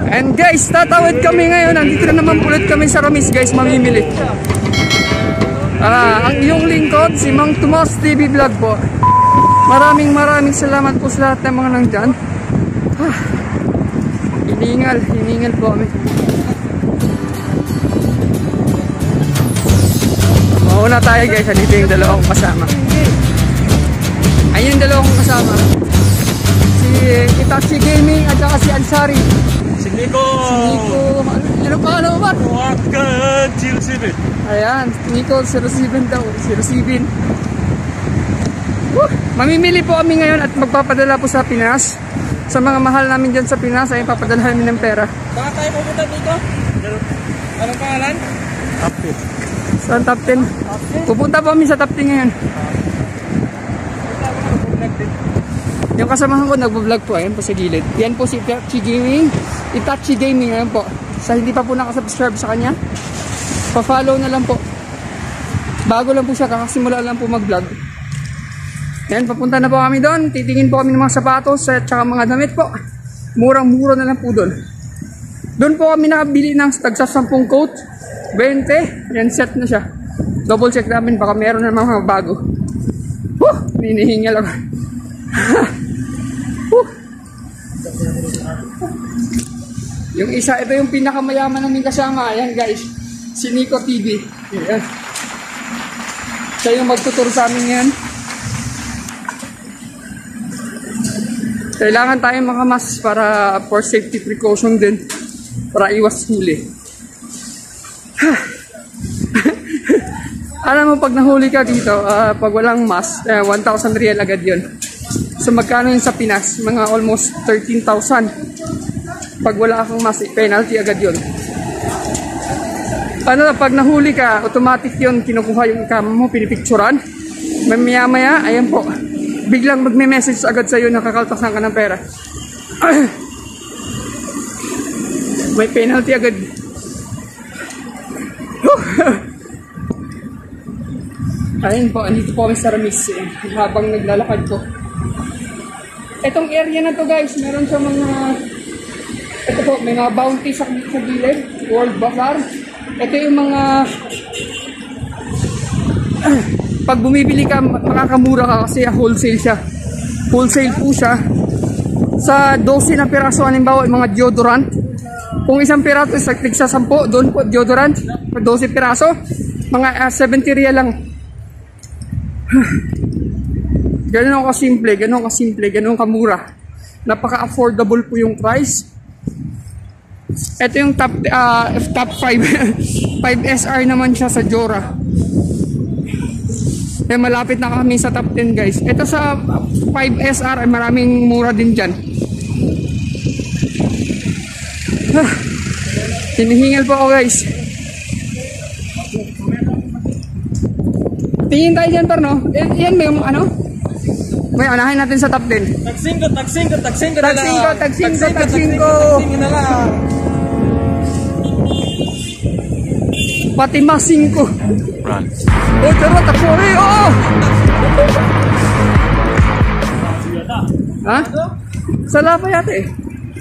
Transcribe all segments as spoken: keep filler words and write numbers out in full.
And guys, tatawid kami ngayon. Nandito na naman ulit kami sa Ramis guys, mamimili. Ah, ang iyong lingkod, si Mang Tomas T V Vlog po. Maraming maraming salamat po sa lahat ng mga nandyan. Ah, hiningal, hiningal po kami. Mauna tayo guys, dito yung dalawang kasama. Ayun yung dalawang kasama. Si Itachi Gaming at saka si Ansari. Si Nico! Si Nico, ano, ano pa ano ba? Waka zero seven. Ayan, Nico zero seven daw, zero seven. Woo! Mamimili po kami ngayon at magpapadala po sa Pinas. Sa mga mahal namin dyan sa Pinas, ay papadala namin ng pera. Baka tayo pupunta dito? Anong pangalan? Top ten. Saan top ten? Pupunta po kami sa top ten ngayon. Yung kasamahan ko nagvo-vlog po, ayan po sa gilid. Yan po si Itachi Gaming. Itachi Gaming, ayan po. Sa hindi pa po nakasubscribe sa kanya, pa-follow na lang po. Bago lang po siya, kakasimula lang po mag-vlog. Yan, papunta na po kami doon. Titingin po kami ng mga sapatos at saka mga damit po. Murang-mura na lang po doon. Doon po kami nakabili ng tagsa sampung coat. twenty. Yan, set na siya. Double check namin, baka meron na mga bago. Huh! Hinihingal ako. Huh! Yung isa, ito yung pinakamayaman namin kasama. Ayan guys, si Nico T V. Ayan. Siya yung magtuturo sa amin ngayon. Kailangan tayong makamas para for safety precaution din. Para iwas huli. Alam mo, pag nahuli ka dito, uh, pag walang mask, uh, one thousand real agad yun. So magkano yun sa Pinas? Mga almost thirteen thousand. Pag wala kang mask, penalty agad yun. Ano na, pag nahuli ka, automatic yun, kinukuha yung cam mo, pinipicturan. Maya maya, ayan po. Biglang magme-message agad sa'yo na kakaltasan ka ng pera. May penalty agad. Ayun po, andito po kami sa Ramis eh, habang naglalakad po. Etong area na to guys, meron sa mga, ito po, may mga bounty sa, sa gilid, World Bazaar. Ito yung mga, pag bumibili ka, makakamura ka kasi wholesale siya. Wholesale po siya. Sa twelve na piraso, halimbawa yung mga deodorant. Kung isang piraso, sa tigsa sampo, doon po deodorant, twelve piraso, mga uh, seventy real lang. Ganun ka simple, ganun ka simple, ganun ka mura. Napaka-affordable po yung price. Ito yung top uh, top five. five S R naman siya sa Jora. Eh, malapit na kami sa top ten guys. Ito sa five S R ay maraming mura din dyan. Ah, hinihingal po ako guys. Tingin tayo dyan par no? Eh, yan may yung ano? May anahin natin sa top ten. Tagsingko, tagsingko, tagsingko na lang. Tagsingko, tagsingko, tagsingko. Tagsingko na lang. Pati masingko. Run. Oh, charot, sorry, oo. Ha? Sala pa yata eh.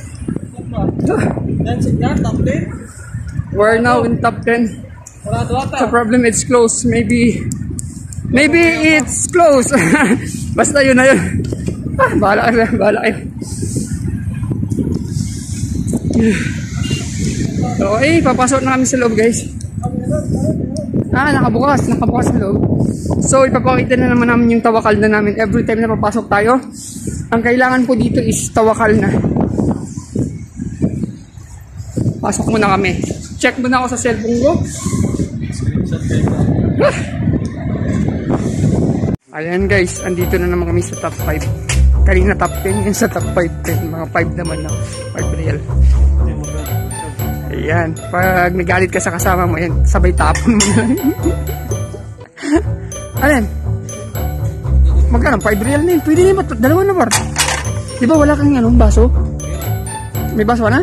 Top ten? We're now in top ten. The problem it's close. Maybe Maybe it's close. Basta yun na yun. Ah, bahala kayo, bahala kayo. Okay, papasok na kami sa loob guys. Ah, nakabukas, nakabukas sa loob. So, ipapakita na naman namin yung tawakal na namin every time na papasok tayo. Ang kailangan po dito is tawakal na. Pasok muna kami. Check muna ako sa cellphone ko. Ah. Ayan guys, andito na naman kami sa top five. Kanina top ten, yun sa top five. Mga five naman na, five real. Ayan, pag nagalit ka sa kasama mo, yan, sabay tapon mo na lang. Ayan. Magkano? five real na yun. Pwede na ba? Dalawa na bar. Di ba wala kang ano, baso? May baso na?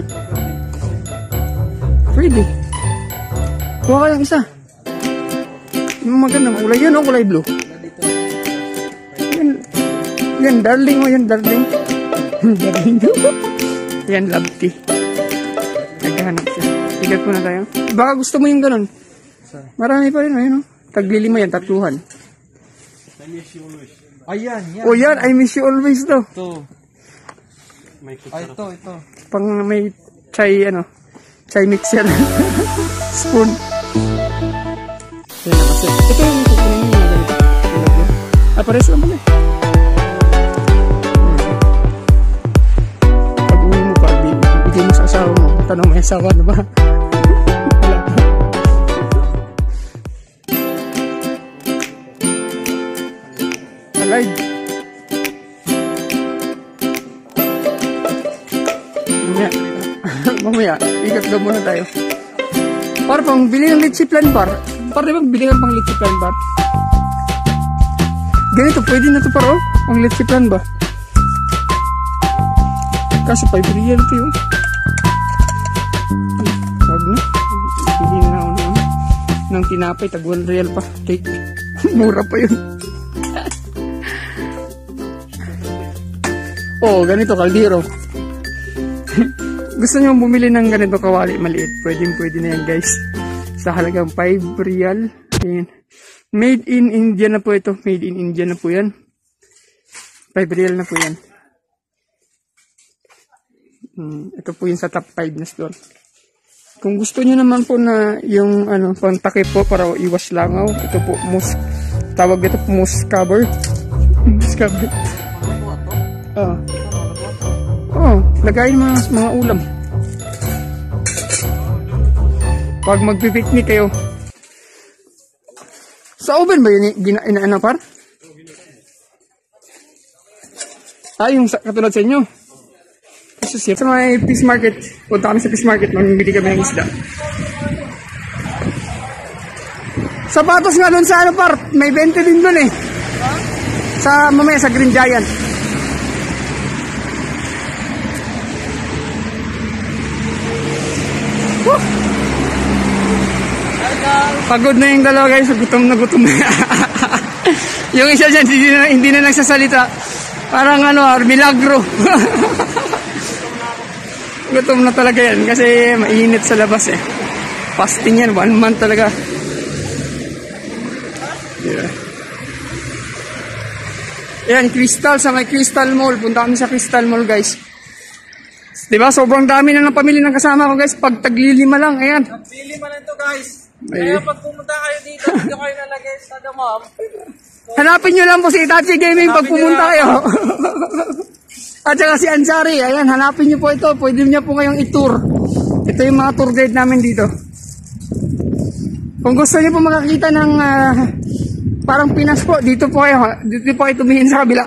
Pwede. Kuha ka lang isa. Magandang kulay yun, o kulay blue. Yan, yan darling o yan darling. Darling. Yan love tea. hanap siya. Sigat muna tayo. Baka gusto mo yung ganun. Marami pa rin, ayun o. Taglili mo yan, tatluhan. I miss you always. Ayan, yan. O yan, I miss you always to. Ito. May kutsara. Ay, ito, ito. Pang may chai, ano, chai mixer. Spoon. Yan na kasi. Ito yung kukunin mo na ganito. Ah, pares lang pala eh. Pag uwi mo pa, bigay mo sa asawa mo. Tanong may asawa na ba? Wala pa. Alive. Mamaya. Mamaya. Ikat daw muna tayo. Par, pang bili ng litchi plan par. Par, di ba bili ng pang litchi plan par? Ganito, pwede na ito par, oh. Pang litchi plan ba? Kaso five real ito yun. Wag na. Hindi na ako naman. Nang tinapay, tag one real pa. Cake. Mura pa yun. Oh, ganito, kaldero. Gusto nyo bumili ng ganito kawali maliit, pwede pwede na yan guys. Sa halagang five real. Ayan. Made in India na po ito. Made in India na po yan. five real na po yan. Hmm, ito po yung sa top five na store. Kung gusto nyo naman po na yung ano, pang takip po para iwas langaw, ito po, mousse. Tawag ito po mousse cover. Mousse cover. Oh. Oh, lagayin mo mga, mga ulam. Pag magpipiknik kayo. Sa oven ba yun? Gina, ina, ano par? Ah, yung sa, katulad sa inyo. Kasi siya. Sa may fish market. Punta kami sa fish market. Mamimili kami ng isda. Sapatos nga doon sa ano par. May twenty din doon eh. Sa mamaya sa Green Giant. Woo! Pagod na yung dalawa guys, gutom na gutom na. Yung isa dyan, hindi na, hindi na nagsasalita. Parang ano, milagro. Gutom na talaga yan kasi mainit sa labas eh. Fasting yan, one month talaga. Yeah. Yan, Crystal, sa may Crystal Mall. Punta kami sa Crystal Mall guys. Diba, sobrang dami na ng pamilya ng kasama ko guys. Pag taglilima lang, ayan. Taglilima lang to guys. Ay. Kaya pag pumunta kayo dito, dito kayo nalagay sa damam. Hanapin nyo lang po si Itachi Gaming pag pumunta kayo. At saka si Ansari, ayan, hanapin nyo po ito. Pwede nyo po ngayong i-tour. Ito yung mga tour guide namin dito. Kung gusto nyo po makakita ng uh, parang Pinas po, dito po kayo. Dito po kayo tumingin sa kabila.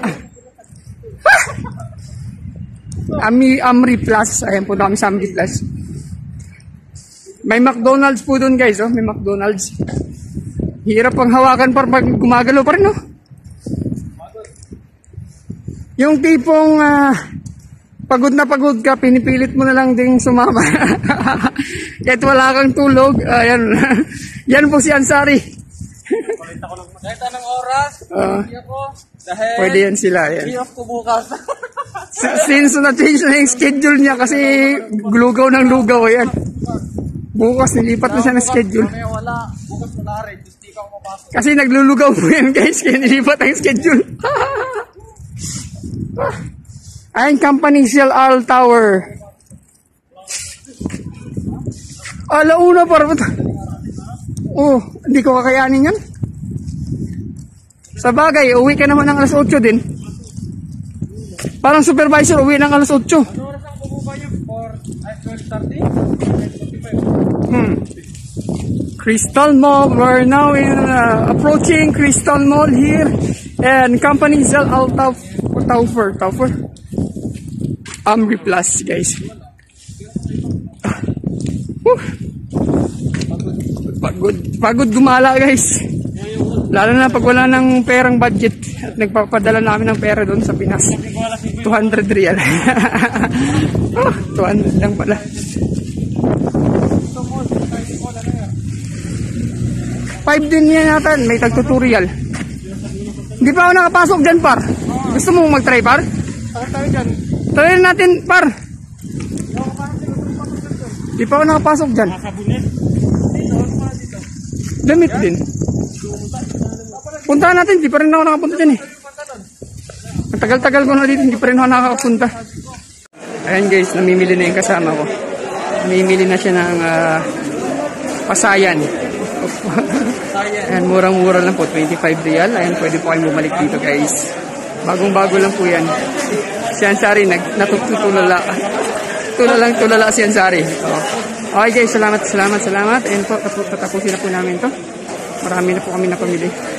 Ami, Amri Plus. Ayan po kami sa Amri Plus. May McDonald's po doon guys. Oh. May McDonald's. Hirap pang hawakan par pag gumagalaw pa rin. No? Yung tipong uh, pagod na pagod ka, pinipilit mo na lang ding sumama. Kahit wala kang tulog. Ayan. Yan po si Ansari. Kahit anong oras, uh, ako, dahil pwede yan sila. Ayan. i-off ko bukas. Since na-change na yung schedule niya kasi lugaw ng lugaw. Ayan. Bukas nilipat na siya ng schedule. Kaya wala, bukas wala rin. Just di ka ako mapasok. Kasi naglulugaw po yan guys. Kaya nilipat ang schedule. Ayan, company Shell Al Tower. Alauna para ba? Oh, hindi ko kakayanin yan. Sa bagay, uwi ka naman ng alas otso din. Parang supervisor, uwi ng alas otso. Ano oras ang bumaba niyo? For twelve thirty? Hmm. Crystal Mall. We're now in uh, approaching Crystal Mall here. And company Shell Al Tower. Tower. Amri Plus, guys. Uh, pagod, pagod gumala, guys. Lalo na pag wala ng perang budget at nagpapadala namin ng pera doon sa Pinas. two hundred real. Oh, two hundred lang pala. five din yan natin, may tag-tutorial. Hindi pa ako nakapasok dyan, par. Gusto mo mag-try, par? Saan tayo dyan? Try natin, par. Di pa ako nakapasok dyan. Sabunit. Damit din. Puntahan natin, di pa rin ako nakapunta dyan eh. Ang tagal-tagal ko na dito, hindi pa rin ako nakakapunta. Ayan guys, namimili na yung kasama ko. Namimili na siya ng uh, pasayan. Ayan, murang-mura lang po, twenty-five real. Ayan, pwede po kayong bumalik dito guys. Bagong-bago lang po yan. Si Ansari, natutulala. Tulalang tulala si Ansari. So, okay guys, salamat, salamat, salamat. Ayan po, tatapusin na po namin to. Marami na po kami napamili.